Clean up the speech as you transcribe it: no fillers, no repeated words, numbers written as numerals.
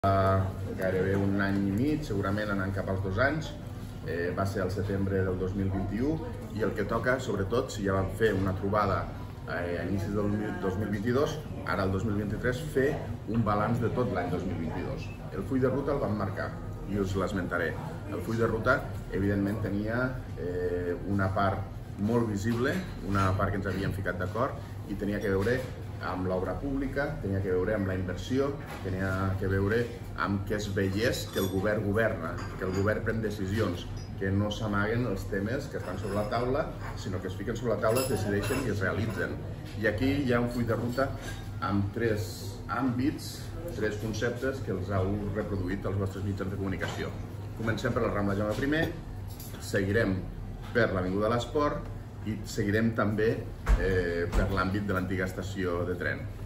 Gairebé un any i mig, segurament anant cap als 2 anys. Va ser al setembre del 2021 i el que toca, sobretot, si ja vam fer una trobada a inicis del 2022, ara el 2023, fer un balanç de tot l'any 2022. El full de ruta el vam marcar i us l'esmentaré. El full de ruta, evidentment, tenia una part molt visible, una part que ens havíem ficat d'acord i tenia que veure amb l'obra pública, tenia que veure amb la inversió, tenia que veure amb que es veiés que el govern governa, que el govern pren decisions, que no s'amaguen els temes que estan sobre la taula, sinó que es fiquen sobre la taula, es decideixen i es realitzen. I aquí hi ha un full de ruta amb 3 àmbits, 3 conceptes que els heu reproduït als vostres mitjans de comunicació. Comencem per la Rambla Jaume I, seguirem per l'Avinguda de l'Esport i seguirem també per l'àmbit de l'antiga estació de tren.